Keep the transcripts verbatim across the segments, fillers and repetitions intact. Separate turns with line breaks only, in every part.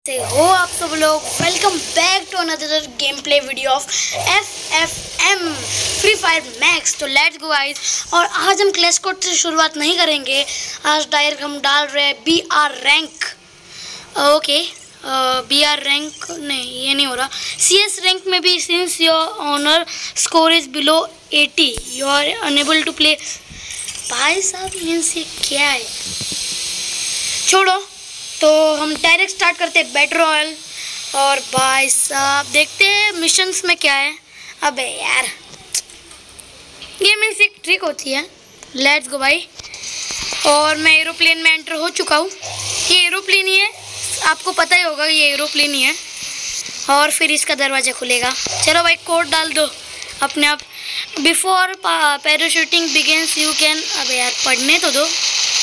से हो आप सब लोग, welcome back to another game play video of F F M free fire max. तो लेट्स गो गाइस। और आज हम क्लैश कोड से शुरुआत नहीं करेंगे, आज डायरेक्ट हम डाल रहे हैं B R rank. Okay, B R rank नहीं, ये नहीं हो रहा। सी एस रैंक में भी since your honour score is below eighty you are unable to play. भाई साहब मीन्स ये क्या है, छोड़ो। तो हम डायरेक्ट स्टार्ट करते हैं बैटल रॉयल। और भाई साहब देखते हैं मिशंस में क्या है। अबे यार, ये मीन्स एक ट्रिक होती है। लेट्स गो भाई। और मैं एरोप्लेन में एंटर हो चुका हूँ। ये एरोप्लेन ही है, आपको पता ही होगा ये एरोप्लेन ही है। और फिर इसका दरवाज़ा खुलेगा। चलो भाई, कोड डाल दो अपने आप। Before parachuting begins you can. अबे यार पढ़ने तो दो।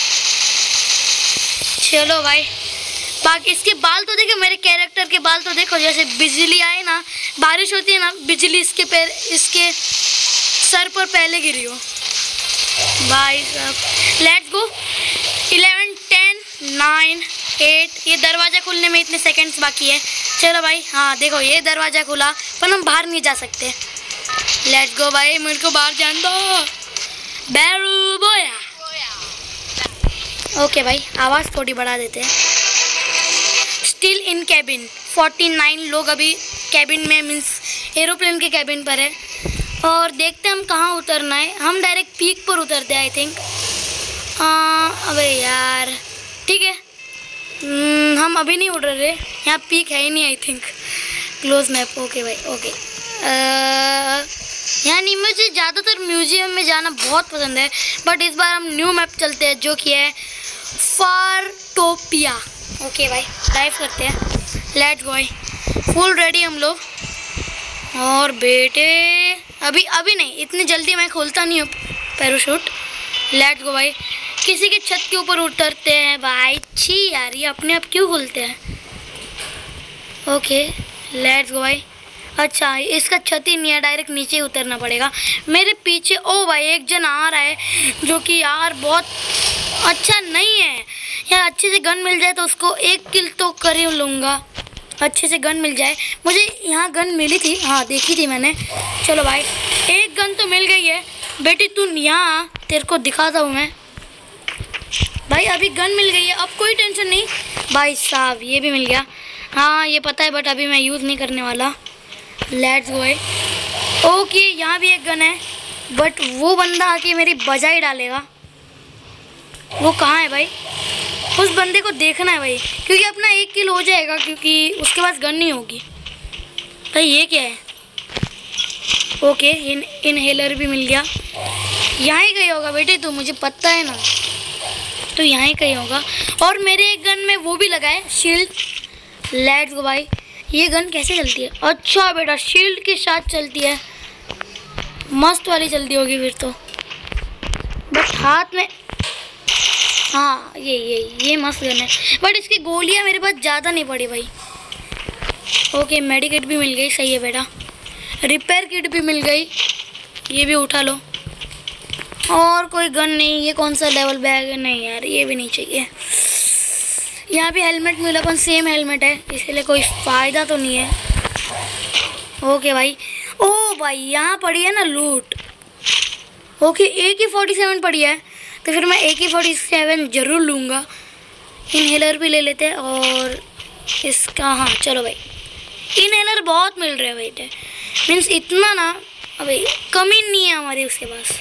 चलो भाई, बाकी इसके बाल तो देखो, मेरे कैरेक्टर के बाल तो देखो, जैसे बिजली आए ना, बारिश होती है ना, बिजली इसके पैर इसके सर पर पहले गिरी हो। भाई साहब let's go. Eleven ten nine eight. ये दरवाज़ा खुलने में इतने सेकंड्स बाकी है। चलो भाई, हाँ देखो ये दरवाज़ा खुला, पर हम बाहर नहीं जा सकते। लेट्स गो भाई, मेरे को बाहर जान दो। बैरू बोया। ओके भाई, आवाज़ थोड़ी बढ़ा देते हैं। Still in cabin, forty nine लोग अभी कैबिन में, मीन्स एरोप्लेन के कैबिन पर है। और देखते हैं हम कहाँ उतरना है। हम डायरेक्ट पीक पर उतरते हैं आई थिंक। अबे यार ठीक है, हम अभी नहीं उड़ रहे, यहाँ पीक है ही नहीं I think. Close map. Okay भाई ओके। यानी मुझे ज़्यादातर म्यूजियम में जाना बहुत पसंद है, बट इस बार हम न्यू मैप चलते हैं जो कि है फारटोपिया। ओके भाई, डाइव करते हैं। लेट्स गो भाई, फुल रेडी हम लोग। और बेटे अभी अभी नहीं, इतनी जल्दी मैं खोलता नहीं हूँ पैराशूट। लेट्स गो भाई, किसी के छत के ऊपर उतरते हैं भाई। छी यार, ये अपने आप क्यों खुलते हैं। ओके लेट्स गो भाई। अच्छा, इसका छत ही नहीं है, डायरेक्ट नीचे उतरना पड़ेगा। मेरे पीछे ओ भाई एक जन आ रहा है, जो कि यार बहुत अच्छा नहीं है यार। अच्छे से गन मिल जाए तो उसको एक किल तो कर ही लूँगा। अच्छे से गन मिल जाए। मुझे यहाँ गन मिली थी, हाँ देखी थी मैंने। चलो भाई, एक गन तो मिल गई है। बेटी तू यहाँ, तेरे को दिखाता हूँ मैं। भाई अभी गन मिल गई है, अब कोई टेंशन नहीं। भाई साहब ये भी मिल गया। हाँ ये पता है, बट अभी मैं यूज़ नहीं करने वाला। लेट्स गो भाई। ओके, यहाँ भी एक गन है, बट वो बंदा आके मेरी बजाई डालेगा। वो कहाँ है भाई, उस बंदे को देखना है भाई, क्योंकि अपना एक किल हो जाएगा, क्योंकि उसके पास गन नहीं होगी। भाई ये क्या है। ओके, इन इनहेलर भी मिल गया। यहाँ ही कहीं होगा बेटे, तो मुझे पता है ना, तो यहाँ ही कहीं होगा। और मेरे एक गन में वो भी लगा है, शील्ड। लेट्स गो भाई। ये गन कैसे चलती है। अच्छा बेटा, शील्ड के साथ चलती है, मस्त वाली चलती होगी फिर तो। बट हाथ में, हाँ ये ये ये मस्त गन है, बट इसकी गोलियां मेरे पास ज़्यादा नहीं पड़ी भाई। ओके, मेडिकेट भी मिल गई, सही है बेटा। रिपेयर किट भी मिल गई, ये भी उठा लो। और कोई गन नहीं। ये कौन सा लेवल बैग है, नहीं यार ये भी नहीं चाहिए। यहाँ भी हेलमेट मिला, अपन सेम हेलमेट है, इसलिए कोई फ़ायदा तो नहीं है। ओके भाई। ओ भाई यहाँ पड़ी है ना लूट। ओके, ए की फोर्टी सेवन पड़ी है, तो फिर मैं ए की फोर्टी सेवन ज़रूर लूँगा। इनहेलर भी ले लेते हैं। और इसका, हाँ चलो भाई, इनहेलर बहुत मिल रहे हैं भाई। मीन्स इतना ना, अबे कमी नहीं है हमारी उसके पास,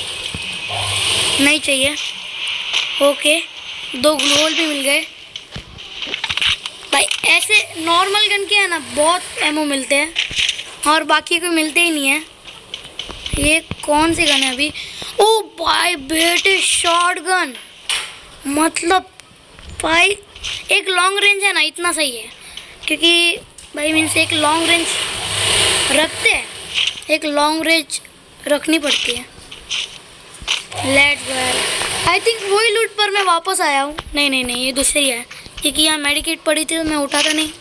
नहीं चाहिए। ओके, दो ग्लोल भी मिल गए भाई। ऐसे नॉर्मल गन के है ना बहुत एमओ मिलते हैं, और बाकी को मिलते ही नहीं है। ये कौन सी गन है अभी। ओ भाई बेटे, शॉर्ट गन, मतलब भाई एक लॉन्ग रेंज है ना, इतना सही है। क्योंकि भाई मीन्स एक लॉन्ग रेंज रखते हैं, एक लॉन्ग रेंज रखनी पड़ती है। Let's go. आई थिंक वही लूट पर मैं वापस आया हूँ। नहीं नहीं नहीं, ये दूसरी है, क्योंकि यहाँ मेडिकेट पड़ी थी तो मैं उठाता नहीं।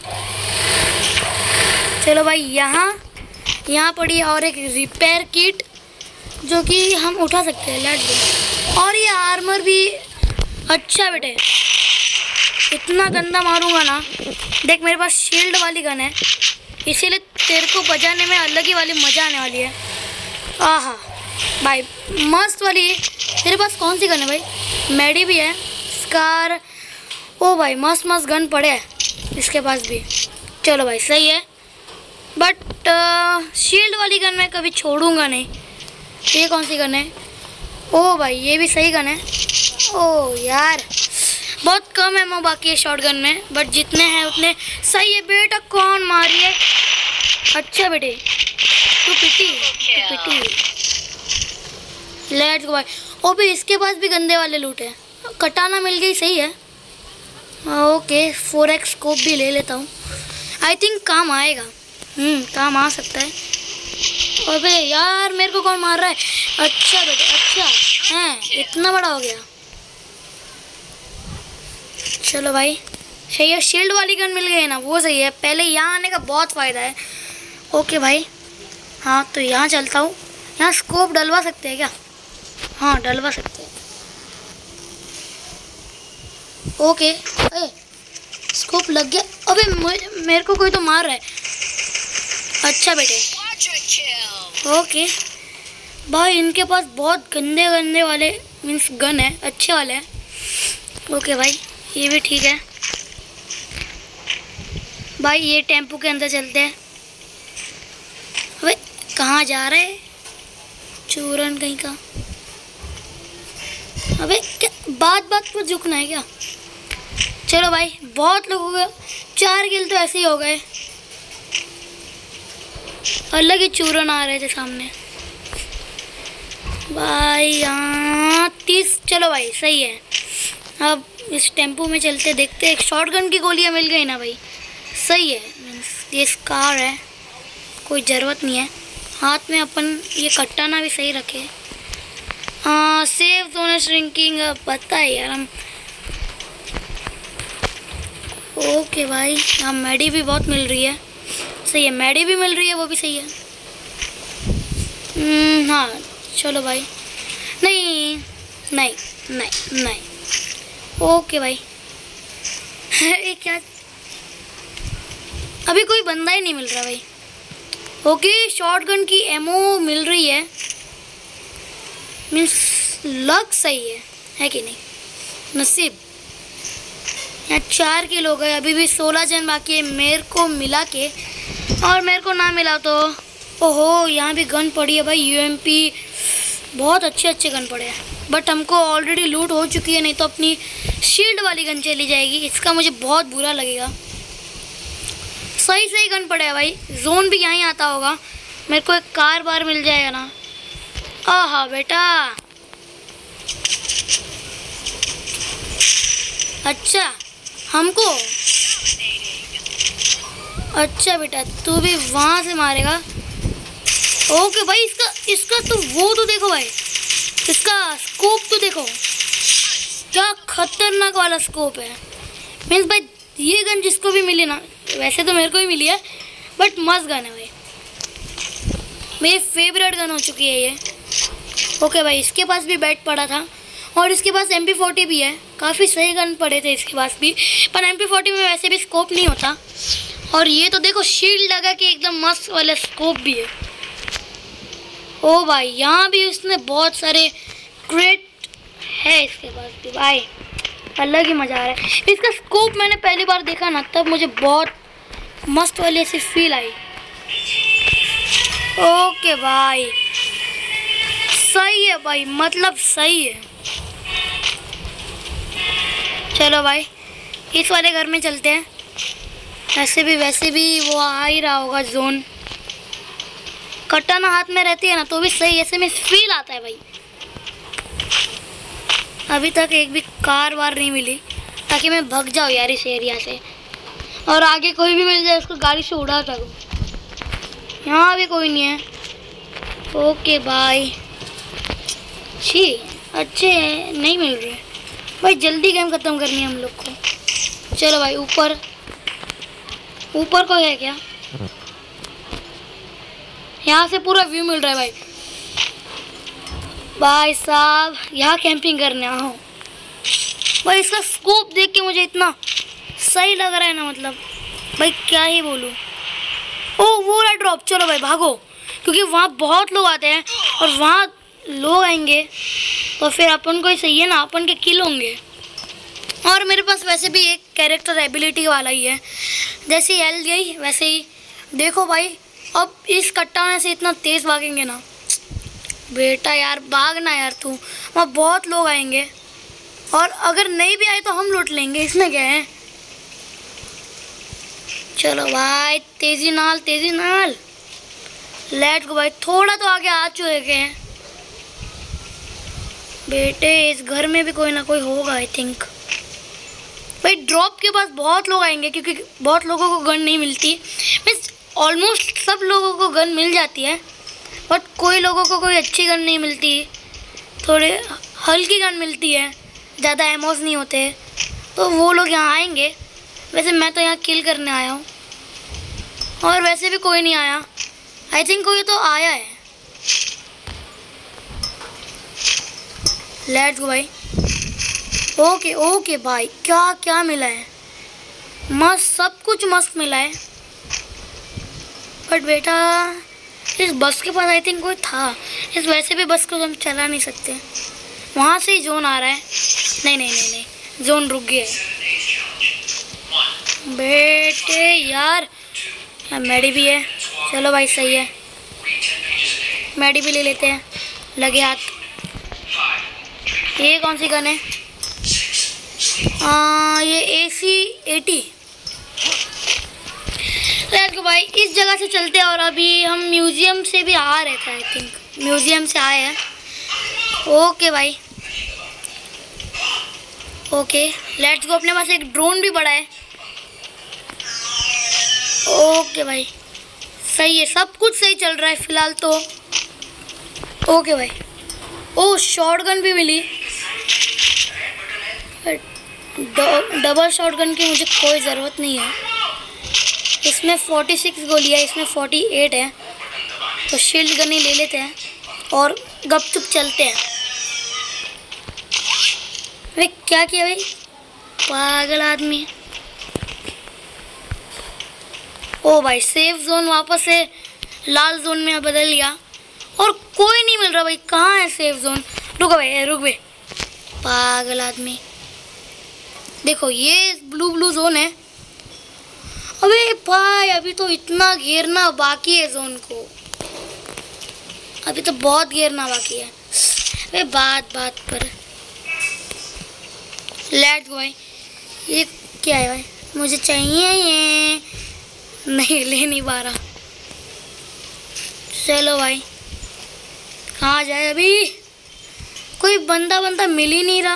चलो भाई, यहाँ यहाँ पड़ी है और एक रिपेयर किट, जो कि हम उठा सकते हैं। Let's go. और ये आर्मर भी अच्छा बेटे, इतना गंदा मारूंगा ना। देख मेरे पास शील्ड वाली गन है, इसीलिए तेरे को बजाने में अलग ही वाली मज़ा आने वाली है। आहा भाई मस्त वाली। तेरे पास कौन सी गन है भाई? मेडी भी है, स्कार। ओ भाई मस्त मस्त गन पड़े हैं इसके पास भी। चलो भाई सही है, बट शील्ड वाली गन मैं कभी छोड़ूंगा नहीं। ये कौन सी गन है? ओ भाई ये भी सही गन है। ओ यार बहुत कम एमो बाकी है शॉर्ट गन में, बट जितने हैं उतने सही है। बेटा कौन मारी है? अच्छा बेटे तू पिटी तू पिटी। लेट्स गो भाई। ओ भी इसके पास भी गंदे वाले लूट है। कटाना मिल गई, सही है। ओके फोर एक्स स्कोप भी ले लेता हूँ, आई थिंक काम आएगा। हम्म काम आ सकता है। अबे यार मेरे को कौन मार रहा है? अच्छा बेटे अच्छा है, इतना बड़ा हो गया। चलो भाई सही है, शील्ड वाली गन मिल गई ना, वो सही है। पहले यहाँ आने का बहुत फ़ायदा है। ओके भाई हाँ तो यहाँ चलता हूँ। यहाँ स्कोप डलवा सकते हैं क्या? हाँ डलवा सकते हैं। ओके ए, स्कोप लग गया। अबे मेरे को कोई तो मार रहा है। अच्छा बेटे ओके भाई इनके पास बहुत गंदे गंदे वाले मीन्स गन है, अच्छे वाले हैं। ओके भाई ये भी ठीक है। भाई ये टेम्पो के अंदर चलते हैं। अबे कहाँ जा रहे हैं? चूरन कहीं का। अबे क्या बात बात पर झुकना है क्या? चलो भाई बहुत लोग हो गए, चार किल तो ऐसे ही हो गए। अलग ही चूरन आ रहे थे सामने भाई। यहाँ तीस। चलो भाई सही है। अब इस टेम्पो में चलते देखते हैं। एक शॉर्ट गन की गोलियाँ मिल गई ना भाई, सही है। ये स्कार है, कोई ज़रूरत नहीं है। हाथ में अपन ये कट्टाना भी सही रखे। हाँ सेव जोन श्रिंकिंग पता है यार हम। ओके भाई यहाँ मेडी भी बहुत मिल रही है, सही है। मेडी भी मिल रही है, वो भी सही है। हाँ चलो भाई। नहीं नहीं नहीं नहीं ओके भाई ये क्या? अभी कोई बंदा ही नहीं मिल रहा भाई। ओके शॉटगन की एमओ मिल रही है, मीन्स लक सही है, है कि नहीं? नसीब। यहाँ चार किल हो गए, अभी भी सोलह जन बाकी है मेरे को मिला के। और मेरे को ना मिला तो ओहो यहाँ भी गन पड़ी है भाई। यूएमपी बहुत अच्छे अच्छे गन पड़े हैं, बट हमको ऑलरेडी लूट हो चुकी है। नहीं तो अपनी शील्ड वाली गन चली जाएगी, इसका मुझे बहुत बुरा लगेगा। सही सही गन पड़े है भाई। जोन भी यहीं आता होगा। मेरे को एक कार बार मिल जाएगा ना। आहा बेटा अच्छा हमको। अच्छा बेटा तू भी वहाँ से मारेगा। ओके भाई इसका इसका तो वो तो देखो भाई, इसका स्कोप तो देखो, क्या खतरनाक वाला स्कोप है। मीन्स भाई ये गन जिसको भी मिली ना, वैसे तो मेरे को ही मिली है, बट मस्त गन है भाई, मेरी फेवरेट गन हो चुकी है ये। ओके भाई इसके पास भी बैट पड़ा था और इसके पास एम पी फोर्टी भी है। काफ़ी सही गन पड़े थे इसके पास भी, पर एम पी फोर्टी में वैसे भी स्कोप नहीं होता। और ये तो देखो शील्ड लगा के एकदम मस्त वाला स्कोप भी है। ओ भाई यहाँ भी उसने बहुत सारे क्रेट है इसके पास भी भाई, अलग ही मज़ा आ रहा है। इसका स्कोप मैंने पहली बार देखा ना, तब मुझे बहुत मस्त वाली ऐसी फील आई। ओके भाई सही है भाई, मतलब सही है। चलो भाई इस वाले घर में चलते हैं। ऐसे भी वैसे भी वो आ ही रहा होगा जोन। कटाना हाथ में रहती है ना तो भी सही, ऐसे में फील आता है भाई। अभी तक एक भी कार वार नहीं मिली, ताकि मैं भाग जाऊँ यार इस एरिया से, और आगे कोई भी मिल जाए उसको गाड़ी से उड़ा सकूँ। यहाँ भी कोई नहीं है। ओके भाई छी अच्छे नहीं मिल रहे भाई, जल्दी गेम ख़त्म करनी है हम लोग को। चलो भाई ऊपर ऊपर कोई है क्या? यहाँ से पूरा व्यू मिल रहा है भाई। भाई साहब यहाँ कैंपिंग करने आओ। भाई इसका स्कोप देख के मुझे इतना सही लग रहा है ना, मतलब भाई क्या ही बोलूँ। ओ वो रहा ड्रॉप, चलो भाई भागो, क्योंकि वहाँ बहुत लोग आते हैं और वहाँ लोग आएंगे तो फिर अपन को ही सही है ना, अपन के किल होंगे। और मेरे पास वैसे भी एक कैरेक्टर एबिलिटी वाला ही है, जैसे ही हेल्थ गई वैसे ही देखो भाई, अब इस कट्टा में से इतना तेज़ भागेंगे ना बेटा, यार भागना यार तू, वहाँ बहुत लोग आएंगे और अगर नहीं भी आए तो हम लूट लेंगे, इसमें क्या है। चलो भाई तेज़ी नाल तेज़ी नाल, लेट्स गो भाई, थोड़ा तो आगे आ चुके हैं बेटे। इस घर में भी कोई ना कोई होगा आई थिंक। भाई ड्रॉप के पास बहुत लोग आएंगे क्योंकि बहुत लोगों को गन नहीं मिलती, मीन्स ऑलमोस्ट सब लोगों को गन मिल जाती है बट कोई लोगों को कोई अच्छी गन नहीं मिलती, थोड़े हल्की गन मिलती है, ज़्यादा एमोस नहीं होते, तो वो लोग यहाँ आएंगे। वैसे मैं तो यहाँ किल करने आया हूँ और वैसे भी कोई नहीं आया, आई थिंक कोई तो आया है। लेट्स गो भाई। ओके ओके भाई, क्या क्या मिला है, मस्त, सब कुछ मस्त मिला है। बट बेटा इस बस के पास आई थिंक कोई था, इस वैसे भी बस को हम चला नहीं सकते, वहाँ से ही जोन आ रहा है। नहीं नहीं नहीं नहीं जोन रुक गया है बेटे यार। मेडी भी है, चलो भाई सही है, मेडी भी ले लेते हैं, लगे हाथ। ये कौन सी गन है? आ, ये ए सी एटी। लेट्स गो भाई, इस जगह से चलते हैं। और अभी हम म्यूज़ियम से भी आ रहे थे, आई थिंक म्यूज़ियम से आए हैं। ओके भाई ओके, लेट्स गो। अपने पास एक ड्रोन भी बड़ा है। ओके भाई सही है, सब कुछ सही चल रहा है फिलहाल तो। ओके भाई, ओ शॉटगन भी मिली, डबल शॉटगन की मुझे कोई ज़रूरत नहीं है। इसमें छियालीस गोली है, इसमें अड़तालीस है, तो शील्ड गन ही ले लेते हैं और गपचुप चलते हैं। वे क्या किया भाई, पागल आदमी। ओ भाई सेफ जोन वापस से लाल जोन में बदल लिया और कोई नहीं मिल रहा भाई, कहाँ है सेफ जोन? रुको भाई रुक भाई, पागल आदमी। देखो ये ब्लू ब्लू जोन है। अबे भाई अभी तो इतना घेरना बाकी है जोन को, अभी तो बहुत घेरना बाकी है। अबे बात बात पर लेट्स गो भाई। ये क्या है भाई, मुझे चाहिए ये, नहीं ले नहीं पा रहा। चलो भाई कहाँ जाए, अभी कोई बंदा बंदा मिल ही नहीं रहा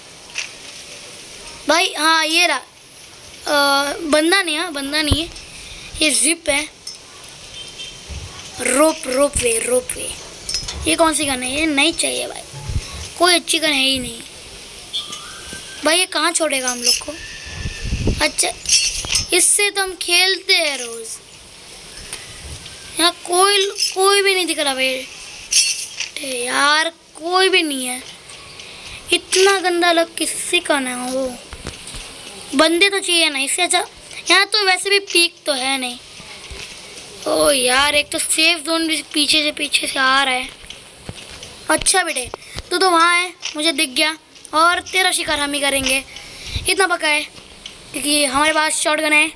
भाई। हाँ ये रहा, आ, बंदा नहीं, हाँ बंदा नहीं है, ये जिप है, रोप रोप वे रोप वे। ये कौन सी गन है? ये नहीं चाहिए भाई, कोई अच्छी गन है ही नहीं भाई। ये कहाँ छोड़ेगा हम लोग को? अच्छा इससे तो हम खेलते हैं रोज। यहाँ कोई कोई भी नहीं दिख रहा भाई यार, कोई भी नहीं है। इतना गंदा लग किसी का ना हो, बंदे तो चाहिए ना इससे। अच्छा यहाँ तो वैसे भी पीक तो है नहीं। ओ यार एक तो सेफ जोन भी पीछे से पीछे से आ रहा है। अच्छा बेटे तू तो वहाँ है, मुझे दिख गया, और तेरा शिकार हम ही करेंगे, इतना पक्का है क्योंकि हमारे पास शॉटगन है।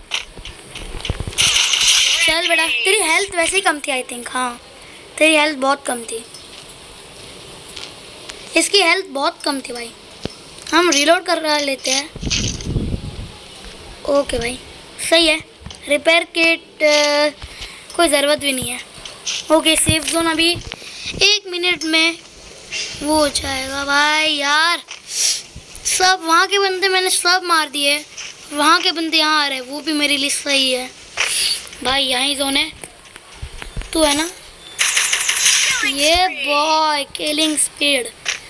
चल बेटा, तेरी हेल्थ वैसे ही कम थी आई थिंक। हाँ तेरी हेल्थ बहुत कम थी, इसकी हेल्थ बहुत कम थी भाई। हम रिलोड कर लेते हैं। ओके भाई सही है, रिपेयर किट कोई ज़रूरत भी नहीं है। ओके सेफ जोन अभी एक मिनट में वो हो जाएगा भाई। यार सब वहाँ के बंदे मैंने सब मार दिए, वहाँ के बंदे यहाँ आ रहे हैं, वो भी मेरे लिए सही है भाई। यहाँ ही जोन है, तू है ना? ये बॉय किलिंग स्पीड।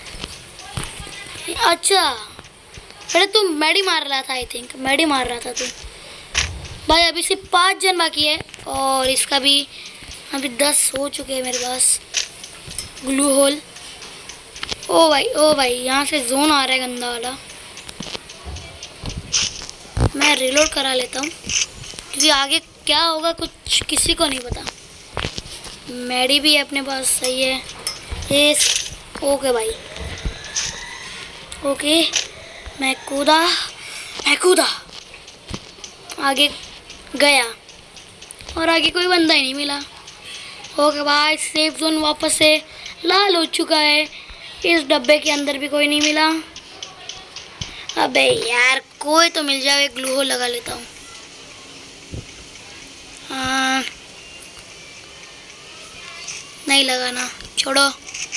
अच्छा अरे तू मैडी मार रहा था, आई थिंक मैडी मार रहा था तू भाई। अभी सिर्फ पाँच जन बाकी है और इसका भी अभी दस हो चुके हैं मेरे पास। ग्लू होल, ओ भाई ओ भाई यहाँ से जोन आ रहा है गंदा वाला। मैं रिलोड करा लेता हूँ क्योंकि आगे क्या होगा कुछ किसी को नहीं पता। मैडी भी है अपने पास, सही है। ये ओके भाई, ओके। मैं कूदा, मैं कूदा, आगे गया और आगे कोई बंदा ही नहीं मिला। ओके भाई, सेफ जोन वापस से लाल हो चुका है। इस डब्बे के अंदर भी कोई नहीं मिला। अबे यार, कोई तो मिल जाए, ग्लू होल लगा लेता हूँ। हाँ, नहीं लगाना, छोड़ो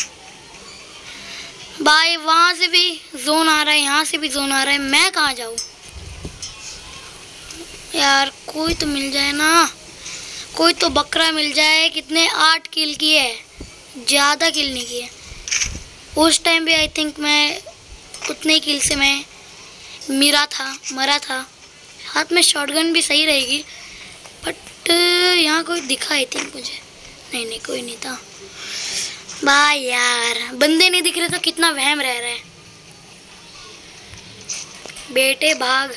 भाई। वहाँ से भी जोन आ रहा है, यहाँ से भी जोन आ रहा है, मैं कहाँ जाऊँ यार। कोई तो मिल जाए ना, कोई तो बकरा मिल जाए। कितने, आठ किल किए है, ज़्यादा किल नहीं किए। उस टाइम भी आई थिंक मैं उतने किल से मैं मरा था मरा था। हाथ में शॉटगन भी सही रहेगी, बट यहाँ कोई दिखा आई थिंक मुझे। नहीं नहीं, कोई नहीं था भाई यार। बंदे नहीं दिख रहे तो कितना वहम रह रहा है। बेटे भाग।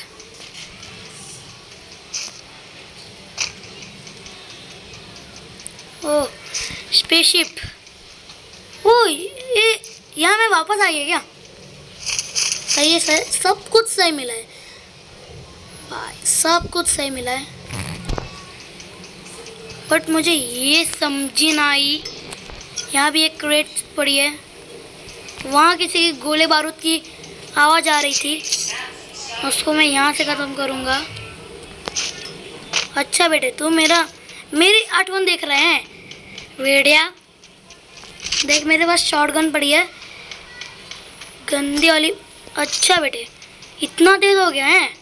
ओह, स्पेसशिप। ओह, ये यहाँ मैं वापस आ गया क्या? सही है, सही, सब कुछ सही मिला है भाई, सब कुछ सही मिला है। बट मुझे ये समझ ना आई, यहाँ भी एक क्रेट पड़ी है, वहाँ किसी की गोले बारूद की आवाज़ आ रही थी, उसको मैं यहाँ से ख़त्म करूँगा। अच्छा बेटे, तू मेरा मेरी आठवन देख रहे हैं? वेड़िया देख, मेरे पास शॉटगन पड़ी है, गंदी वाली। अच्छा बेटे, इतना तेज हो गया है?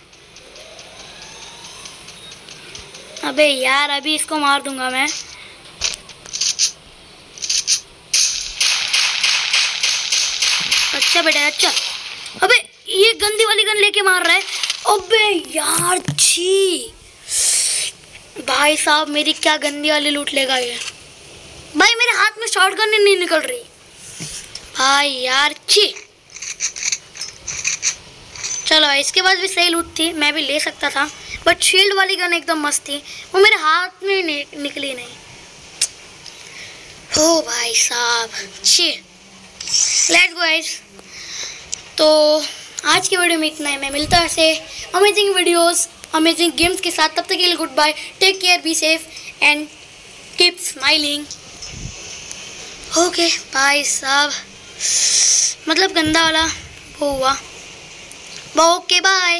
अबे यार, अभी इसको मार दूंगा मैं। अच्छा बेटा, अच्छा। अबे ये गंदी वाली गन लेके मार रहा है। अबे यार, छी भाई साहब, मेरी क्या गंदी वाली लूट लेगा ये। भाई मेरे हाथ में शॉटगन नहीं निकल रही भाई यार, छी। चलो, इसके पास भी सही लूट थी, मैं भी ले सकता था, बट शील्ड वाली गन एकदम मस्त थी, वो मेरे हाथ में नि, निकली नहीं। हो भाई साहब, छी। Let's go guys. तो आज की वीडियो में इतना है। मैं मिलता हूँ ऐसे अमेजिंग वीडियोस, अमेजिंग गेम्स के साथ। तब तक के लिए goodbye, take care, be safe and keep smiling. Okay भाई साहब, मतलब गंदा वाला वो हुआ। Okay bye.